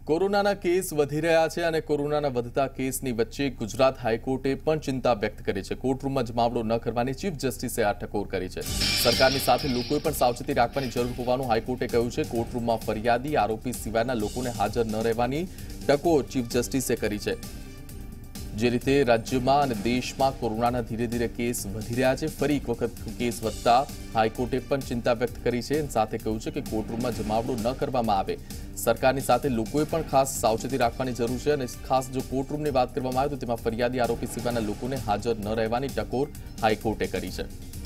કોરોનાના કેસ વધી રહ્યા છે અને કોરોનાના વધતા કેસની વચ્ચે ગુજરાત હાઈકોર્ટે પણ ચિંતા વ્યક્ત કરી છે। કોર્ટરૂમમાં જમાવડો ન કરવાની ચીફ જસ્ટિસે આ ઠકોર કરી છે। સરકારની સાથે લોકોએ પણ સાવચેતી રાખવાની જરૂર હોવાનું હાઈકોર્ટે કહ્યું છે। કોર્ટરૂમમાં ફરિયાદી આરોપી સિવાયના લોકોને હાજર ન રહેવાની ઠકોર ચીફ જસ્ટિસે કરી છે। જે રીતે રાજ્યમાં અને દેશમાં કોરોનાના ધીરે ધીરે કેસ વધી રહ્યા છે, ફરી એક વખત કેસ વધતા હાઈકોર્ટે પણ ચિંતા વ્યક્ત કરી છે અને સાથે કહ્યું છે કે કોર્ટરૂમમાં જમાવડો ન કરવામાં આવે। સરકારની સાથે લોકોએ પણ ખાસ સાવચેતી રાખવાની જરૂર છે અને ખાસ જો કોર્ટરૂમની વાત કરવામાં આવે તો તેમાં ફરિયાદી આરોપી સિવાયના લોકોને હાજર ન રહેવાની ઠકોર હાઈકોર્ટે કરી છે।